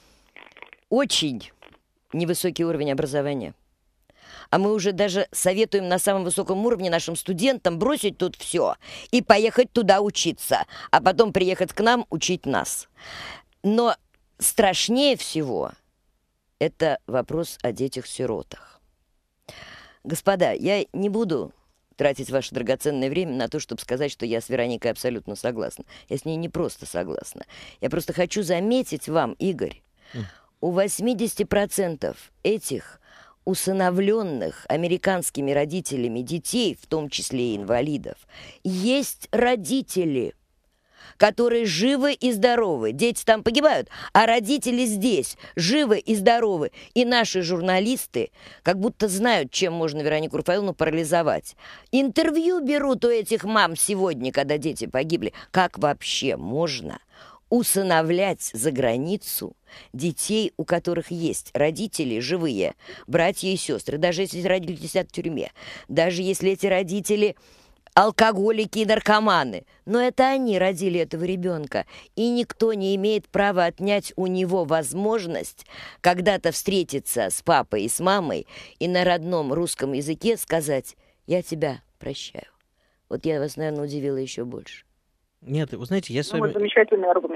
Очень невысокий уровень образования. А мы уже даже советуем на самом высоком уровне нашим студентам бросить тут все и поехать туда учиться, а потом приехать к нам учить нас. Но страшнее всего это вопрос о детях-сиротах. Господа, я не буду тратить ваше драгоценное время на то, чтобы сказать, что я с Вероникой абсолютно согласна. Я с ней не просто согласна. Я просто хочу заметить вам, Игорь, у восемьдесят процентов этих усыновленных американскими родителями детей, в том числе и инвалидов, есть родители, которые живы и здоровы. Дети там погибают, а родители здесь живы и здоровы. И наши журналисты как будто знают, чем можно Веронику Рафаиловну парализовать. Интервью берут у этих мам сегодня, когда дети погибли. Как вообще можно усыновлять за границу детей, у которых есть родители живые, братья и сестры, даже если эти родители сидят в тюрьме, даже если эти родители алкоголики и наркоманы. Но это они родили этого ребенка, и никто не имеет права отнять у него возможность когда-то встретиться с папой и с мамой и на родном русском языке сказать «я тебя прощаю». Вот я вас, наверное, удивила еще больше.
Нет, вы знаете, я с
Ну,
вами...
вот замечательный аргумент.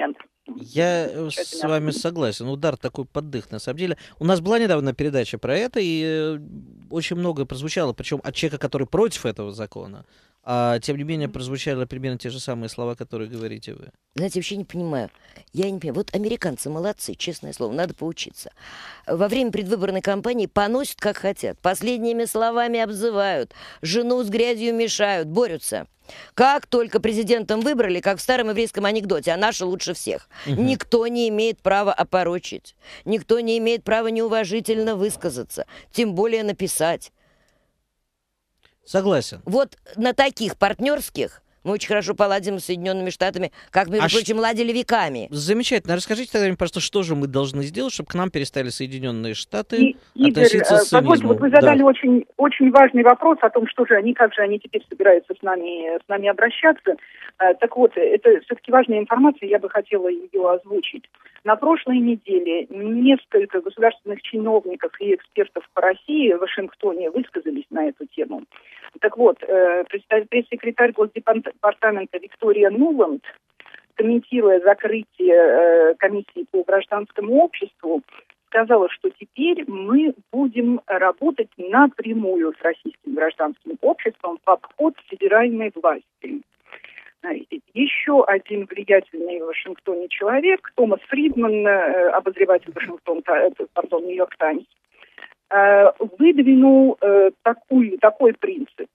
Я с вами согласен. Удар такой под дых, на самом деле. У нас была недавно передача про это, и э, очень многое прозвучало, причем от человека, который против этого закона. А тем не менее прозвучали примерно те же самые слова, которые говорите вы.
Знаете, вообще не понимаю. Я не понимаю. Вот американцы молодцы, честное слово, надо поучиться. Во время предвыборной кампании поносят, как хотят. Последними словами обзывают. Жену с грязью мешают, борются. Как только президентом выбрали, как в старом еврейском анекдоте, а наши лучше всех. Угу. Никто не имеет права опорочить. Никто не имеет права неуважительно высказаться. Тем более написать.
Согласен.
Вот на таких партнерских мы очень хорошо поладим с Соединенными Штатами, как, между а прочим, ш... ладили веками.
Замечательно. Расскажите тогда, просто, что же мы должны сделать, чтобы к нам перестали Соединенные Штаты
И,
относиться
Игорь,
с цинизмом?
Позвольте, вот вы задали да. очень, очень важный вопрос о том, что же они, как же они теперь собираются с нами, с нами обращаться. Так вот, это все-таки важная информация, я бы хотела ее озвучить. На прошлой неделе несколько государственных чиновников и экспертов по России в Вашингтоне высказались на эту тему. Так вот, пресс-секретарь Госдепартамента Виктория Нуланд, комментируя закрытие комиссии по гражданскому обществу, сказала, что теперь мы будем работать напрямую с российским гражданским обществом в обход федеральной власти. Еще один влиятельный в Вашингтоне человек, Томас Фридман, обозреватель Вашингтон, пардон, Нью-Йорк Таймс, выдвинул такой, такой принцип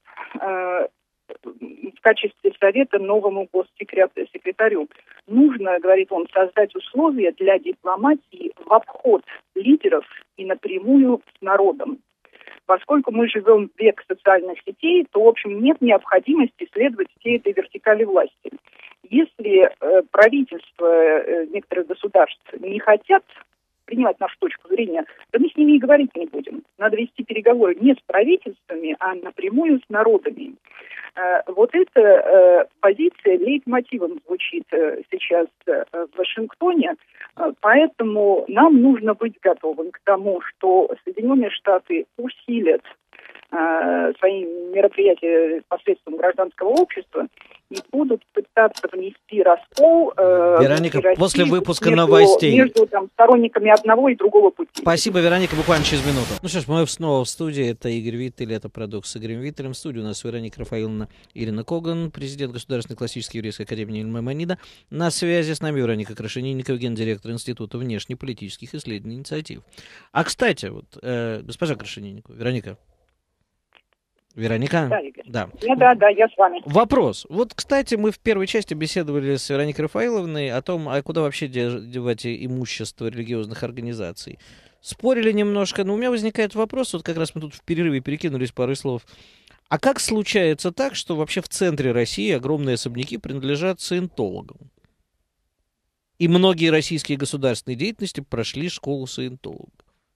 в качестве совета новому госсекретарю. Нужно, говорит он, создать условия для дипломатии в обход лидеров и напрямую с народом. Поскольку мы живем в век социальных сетей, то, в общем, нет необходимости следовать всей этой вертикали власти. Если э, правительства э, некоторых государств не хотят принимать нашу точку зрения, то мы с ними и говорить не будем. Надо вести переговоры не с правительствами, а напрямую с народами. Э, вот эта э, позиция лейтмотивом звучит э, сейчас э, в Вашингтоне, э, поэтому нам нужно быть готовым к тому, что Соединенные Штаты усилят э, свои мероприятия посредством гражданского общества и будут пытаться внести раскол э,
Вероника,
России
после выпуска
между,
новостей
между там, сторонниками одного и другого пути.
Спасибо, Вероника, буквально через минуту. Ну что ж, мы снова в студии. Это Игорь Виттель, это «Парадокс» с Игорем Виттелем. В студии у нас Вероника Рафаиловна, Ирина Коган, президент Государственной классической еврейской академии Иль Маймонида. На связи с нами Вероника Крашенинникова, гендиректор Института внешнеполитических исследований и инициатив. А, кстати, вот, э, госпожа Крашенинникова, Вероника. Вероника?
Да, Игорь.
Да.
Да, да, да, я с вами.
Вопрос. Вот, кстати, мы в первой части беседовали с Вероникой Рафаиловной о том, а куда вообще девать имущество религиозных организаций. Спорили немножко, но у меня возникает вопрос, вот как раз мы тут в перерыве перекинулись парой слов. А как случается так, что вообще в центре России огромные особняки принадлежат саентологам? И многие российские государственные деятельности прошли школу саентологов.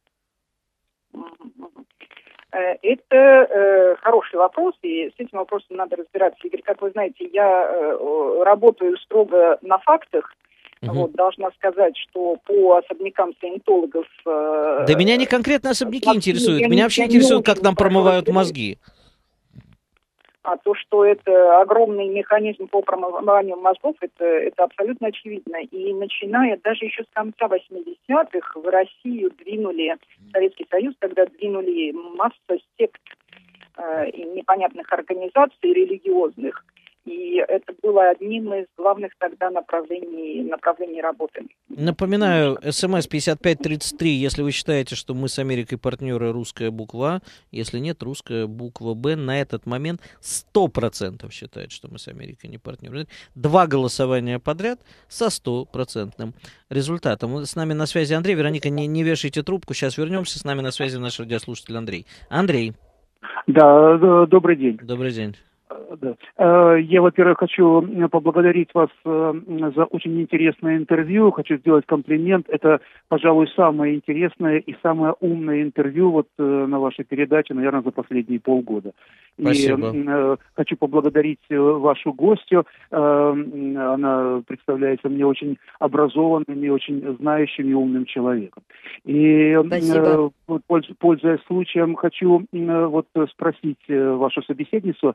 Это э, хороший вопрос, и с этим вопросом надо разбираться. Игорь, как вы знаете, я э, работаю строго на фактах. Uh-huh. Вот, должна сказать, что по особнякам саентологов... Э,
да меня не конкретно особняки
э,
интересуют,
я,
меня
я
вообще интересует, как нам промывают мозги.
А то, что это огромный механизм по промыванию мозгов, это, это абсолютно очевидно. И начиная даже еще с конца восьмидесятых в Россию двинули, Советский Союз тогда двинули масса сект э, и непонятных организаций религиозных. И это было одним из главных тогда направлений, направлений работы.
Напоминаю, СМС пятьдесят пять тридцать три, если вы считаете, что мы с Америкой партнеры, русская буква А, если нет, русская буква Б. На этот момент сто процентов считает, что мы с Америкой не партнеры. Два голосования подряд со стопроцентным результатом. С нами на связи Андрей. Вероника, не, не вешайте трубку, сейчас вернемся. С нами на связи наш радиослушатель Андрей. Андрей.
Да, добрый день.
Добрый день.
Да. Я, во-первых, хочу поблагодарить вас за очень интересное интервью. Хочу сделать комплимент. Это, пожалуй, самое интересное и самое умное интервью вот на вашей передаче, наверное, за последние полгода.
Спасибо.
И э, хочу поблагодарить вашу гостью. Э, она представляется мне очень образованным и очень знающим и умным человеком. И э, пользуясь случаем, хочу э, вот спросить вашу собеседницу.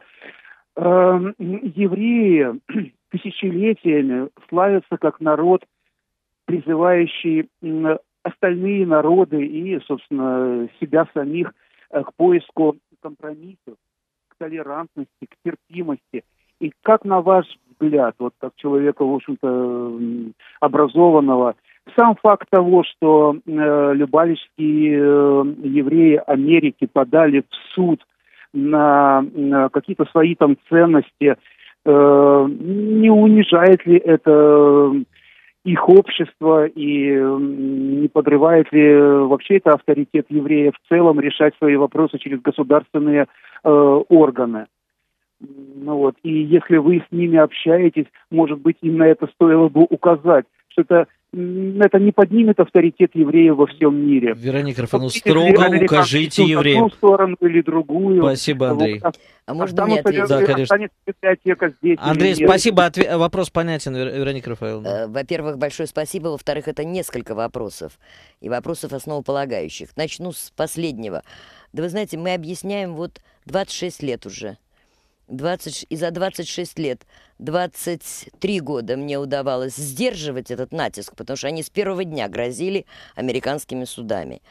Э, евреи тысячелетиями славятся как народ призывающий остальные народы и, собственно, себя самих к поиску компромиссов, к толерантности, к терпимости. И как, на ваш взгляд, вот как человека, в общем-то, образованного, сам факт того, что э, любавичские э, евреи Америки подали в суд на, на какие-то свои там ценности, э, не унижает ли это их общество и не подрывает ли вообще это авторитет евреев в целом решать свои вопросы через государственные э, органы? Ну вот, и если вы с ними общаетесь, может быть, им на это стоило бы указать, что это, это не поднимет авторитет евреев во всем мире.
Вероника Рафаэловна, строго укажите евреям.
В одну сторону или другую.
Спасибо, Андрей.
Вот,
а можно мне ответить?
Да, конечно.
Библиотека здесь.
Андрей, спасибо. Отве- вопрос понятен, Вероника Рафаэловна.
Во-первых, большое спасибо. Во-вторых, это несколько вопросов. И вопросов основополагающих. Начну с последнего. Да вы знаете, мы объясняем вот двадцать шесть лет уже. двадцать, и за двадцать шесть лет, двадцать три года мне удавалось сдерживать этот натиск, потому что они с первого дня грозили американскими судами.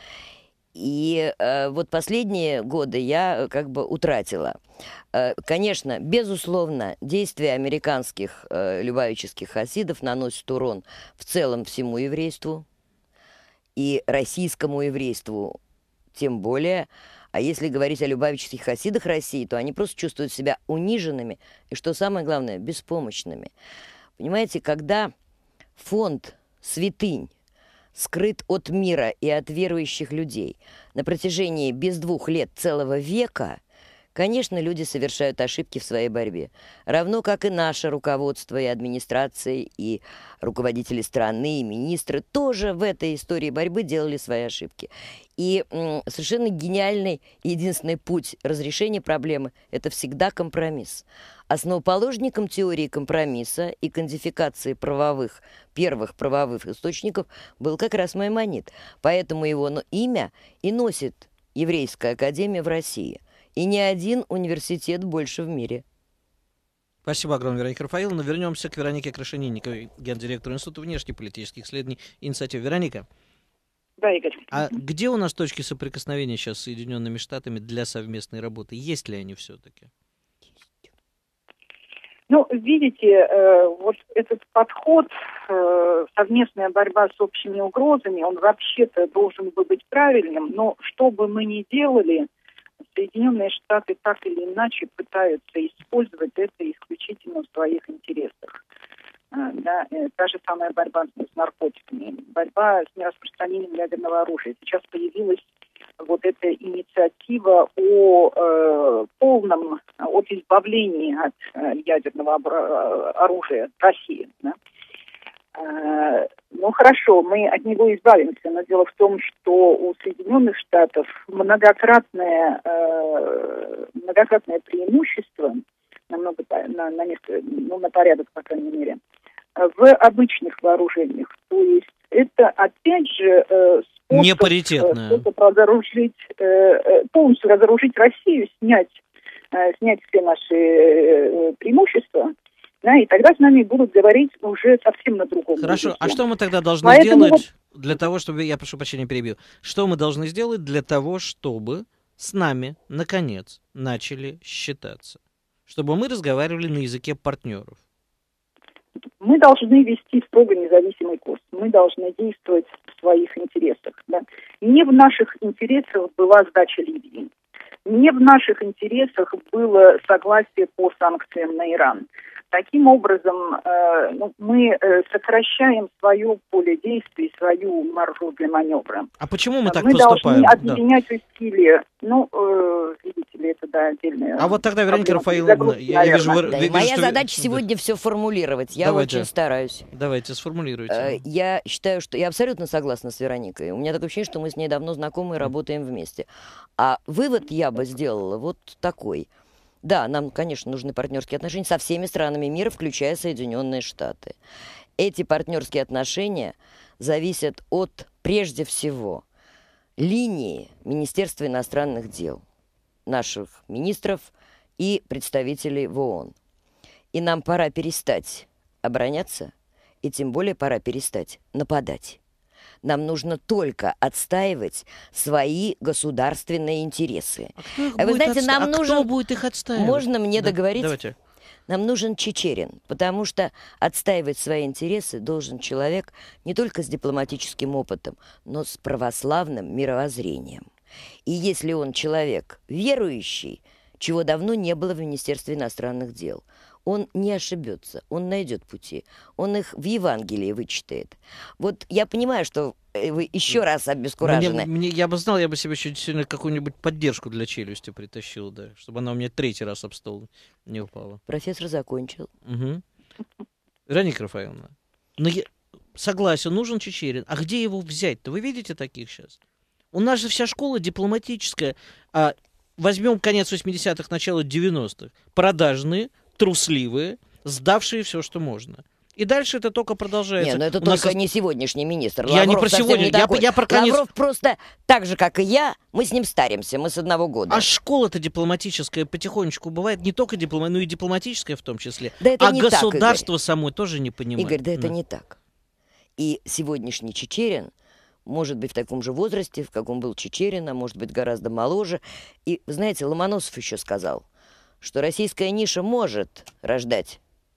И э, вот последние годы я как бы утратила. Э, конечно, безусловно, действия американских э, любавических хасидов наносят урон в целом всему еврейству и российскому еврейству тем более. А если говорить о любавических хасидах России, то они просто чувствуют себя униженными и, что самое главное, беспомощными. Понимаете, когда фонд святынь скрыт от мира и от верующих людей на протяжении без двух лет целого века, конечно, люди совершают ошибки в своей борьбе. Равно как и наше руководство, и администрация, и руководители страны, и министры тоже в этой истории борьбы делали свои ошибки. И м, совершенно гениальный единственный путь разрешения проблемы – это всегда компромисс. Основоположником теории компромисса и кодификации правовых, первых правовых источников был как раз Маймонид. Поэтому его но, имя и носит Еврейская академия в России. И ни один университет больше в мире.
Спасибо огромное, Вероника Рафаэловна. Вернемся к Веронике Крашенинниковой, гендиректору Института внешнеполитических исследований и инициатив. Вероника.
Да, Игорь.
А где у нас точки соприкосновения сейчас с Соединенными Штатами для совместной работы? Есть ли они все-таки?
Ну, видите, э, вот этот подход, э, совместная борьба с общими угрозами, он вообще-то должен бы быть правильным, но что бы мы ни делали, Соединенные Штаты так или иначе пытаются использовать это исключительно в своих интересах. А, да, та же самая борьба с наркотиками, борьба с нераспространением ядерного оружия. Сейчас появилась вот эта инициатива о э, полном, от избавлении от э, ядерного оружия России. Да? Э, ну хорошо, мы от него избавимся, но дело в том, что у Соединенных Штатов многократное, э, многократное преимущество, намного, на, на, несколько, ну, на порядок, по крайней мере, в обычных вооружениях. То есть это, опять же, э, способ,
непаритетное.
способ разоружить, э, полностью разоружить Россию, снять, э, снять все наши э, преимущества, да, и тогда с нами будут говорить уже совсем на другом языке.
Хорошо, а что мы тогда должны
Поэтому
сделать
вот...
для того, чтобы, я прошу прощения, перебью, что мы должны сделать для того, чтобы с нами, наконец, начали считаться? Чтобы мы разговаривали на языке партнеров?
Мы должны вести строго независимый курс. Мы должны действовать в своих интересах. Да. Не в наших интересах была сдача Ливии. Не в наших интересах было согласие по санкциям на Иран. Таким образом, э, ну, мы э, сокращаем свое поле действий, свою маржу для маневра.
А почему мы так
мы
поступаем?
Мы должны объединять да. усилия. Ну, э, видите ли, это, да, отдельная...
А вот тогда, Вероника Рафаэловна, я, я вижу... Вы,
да,
вижу
моя
что...
задача сегодня да. все формулировать. Я Давайте. очень стараюсь.
Давайте, сформулируйте.
Я считаю, что... Я абсолютно согласна с Вероникой. У меня такое ощущение, что мы с ней давно знакомы и работаем вместе. А вывод я бы сделала вот такой. Да, нам, конечно, нужны партнерские отношения со всеми странами мира, включая Соединенные Штаты. Эти партнерские отношения зависят от, прежде всего, линии Министерства иностранных дел, наших министров и представителей в ООН. И нам пора перестать обороняться И тем более пора перестать нападать. Нам нужно только отстаивать свои государственные интересы.
А кто их
Вы
будет
знаете,
отста...
нам
а
нужен...
кто будет их отстаивать?
Можно мне
Да,
договорить?
Давайте.
Нам нужен Чичерин, потому что отстаивать свои интересы должен человек не только с дипломатическим опытом, но с православным мировоззрением. И если он человек верующий, чего давно не было в Министерстве иностранных дел, он не ошибется, он найдет пути, он их в Евангелии вычитает. Вот я понимаю, что вы еще раз обескуражены.
Мне, мне, я бы знал, я бы себе еще сегодня какую-нибудь поддержку для челюсти притащил, да, чтобы она у меня третий раз об стол не упала.
Профессор закончил.
Угу. Вероника Рафаэловна, ну я согласен, нужен Чичерин. А где его взять-то? Вы видите таких сейчас? У нас же вся школа дипломатическая. А возьмем конец восьмидесятых, начало девяностых. Продажные, трусливые, сдавшие все, что можно. И дальше это только продолжается.
Не, но это
У
только
нас...
не сегодняшний министр.
Я
Лавров
не про
совсем
сегодня,
не
я,
такой.
я про конец...
Лавров просто так же, как и я, мы с ним старимся, мы с одного года.
А школа-то дипломатическая потихонечку бывает, не только дипломатическая, но и дипломатическая в том числе.
Да это
а
не
государство
так,
само тоже не понимает.
Игорь, да это
да.
не так. И сегодняшний Чичерин может быть в таком же возрасте, в каком был Чичерин, а может быть гораздо моложе. И, знаете, Ломоносов еще сказал, что российская ниша может рождать.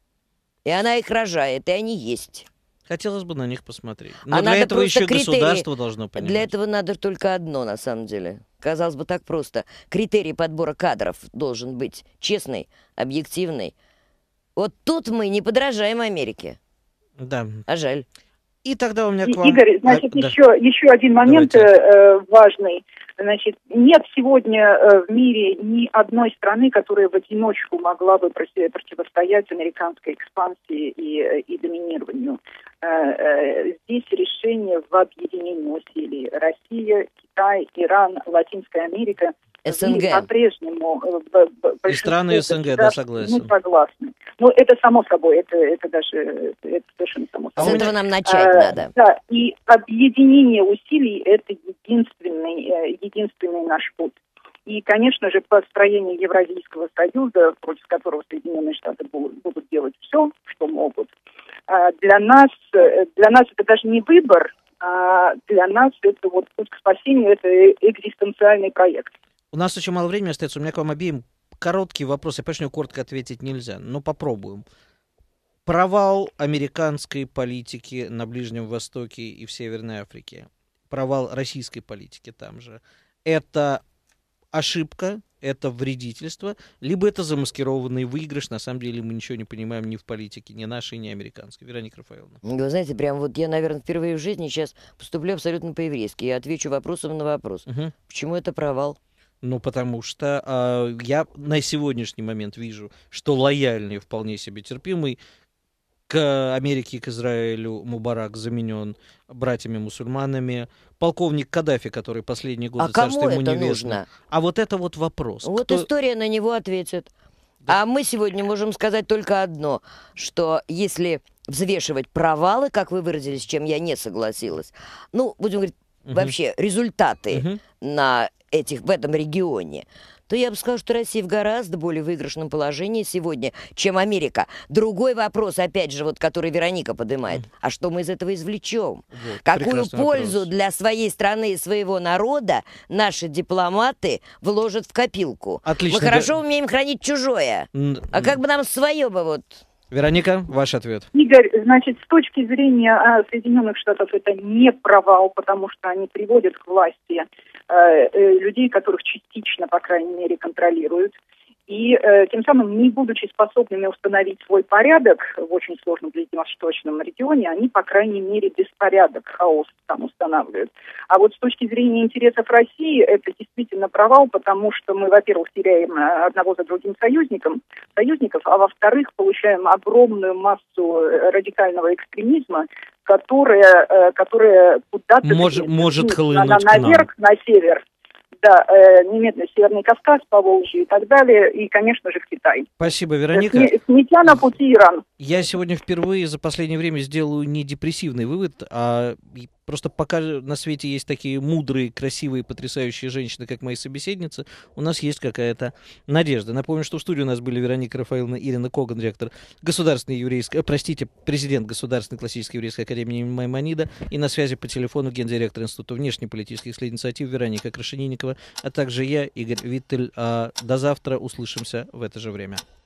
И она их рожает, и они есть.
Хотелось бы на них посмотреть. Но
А
для
надо
этого еще
критерии.
государство должно понимать.
Для этого надо только одно, на самом деле. Казалось бы, так просто. Критерий подбора кадров должен быть честный, объективный. Вот тут мы не подражаем Америке.
Да.
А жаль.
И тогда у меня
И,
к вам...
Игорь, значит,
а,
еще, да. еще один момент э, важный. Значит, нет сегодня э, в мире ни одной страны, которая в одиночку могла бы против, противостоять американской экспансии и, и доминированию. Э, э, здесь решение в объединении усилий. Россия, Китай, Иран, Латинская Америка.
СНГ.
По-прежнему.
И страны СНГ, да, согласен.
Мы согласны. Ну, это само собой, это, это даже это совершенно само собой.
С этого нам начать
а,
надо.
Да, и объединение усилий – это единственный, единственный наш путь. И, конечно же, построение Евразийского союза, против которого Соединенные Штаты будут, будут делать все, что могут, для нас, для нас это даже не выбор, а для нас это вот путь к спасению, это экзистенциальный проект.
У нас очень мало времени остается. У меня к вам обеим короткий вопрос. Я понимаю, что коротко ответить нельзя, но попробуем. Провал американской политики на Ближнем Востоке и в Северной Африке, провал российской политики там же, это ошибка, это вредительство, либо это замаскированный выигрыш. На самом деле мы ничего не понимаем ни в политике, ни нашей, ни американской. Вероника Рафаэловна.
Вы знаете, прям вот я, наверное, впервые в жизни сейчас поступлю абсолютно по-еврейски. Я отвечу вопросом на вопрос.
Угу.
Почему это провал?
Ну, потому что э, я на сегодняшний момент вижу, что лояльный, вполне себе терпимый к Америке и к Израилю Мубарак заменен братьями-мусульманами. Полковник Каддафи, который последние годы,
а кому
царство ему
это
небесное.
нужно?
А вот это вот вопрос.
Вот
Кто...
история на него ответит. Да. А мы сегодня можем сказать только одно, что если взвешивать провалы, как вы выразились, с чем я не согласилась, ну, будем говорить, угу. вообще результаты угу. на этих, в этом регионе, то я бы сказала, что Россия в гораздо более выигрышном положении сегодня, чем Америка. Другой вопрос, опять же, вот, который Вероника поднимает. Mm. А что мы из этого извлечем? Вот, какую пользу вопрос. Для своей страны и своего народа наши дипломаты вложат в копилку?
Отлично.
Мы хорошо умеем хранить чужое. Mm. А как бы нам свое бы вот...
Вероника, ваш ответ.
Игорь, значит, с точки зрения Соединенных Штатов это не провал, потому что они приводят к власти э, людей, которых частично, по крайней мере, контролируют. И э, тем самым, не будучи способными установить свой порядок в очень сложном ближневосточном регионе, они, по крайней мере, беспорядок, хаос там устанавливают. А вот с точки зрения интересов России, это действительно провал, потому что мы, во-первых, теряем одного за другим союзником, союзников, а во-вторых, получаем огромную массу радикального экстремизма, которая, которая куда-то...
Может, может хлынуть
на,
к нам.
Наверх, на север. Да, э, немедленно Северный Кавказ, Поволжье и так далее, и, конечно же, в Китай.
Спасибо, Вероника.
Сметя на пути Иран.
Я сегодня впервые за последнее время сделаю не депрессивный вывод, а просто пока на свете есть такие мудрые, красивые, потрясающие женщины, как мои собеседницы, у нас есть какая-то надежда. Напомню, что в студии у нас были Вероника Рафаиловна, Ирина Коган, ректор Государственной еврейской, простите, президент Государственной классической еврейской академии имени Маймонида, и на связи по телефону гендиректор Института внешнеполитических исследований инициатив Вероника Крашенинникова, а также я, Игорь Виттель. А до завтра, услышимся в это же время.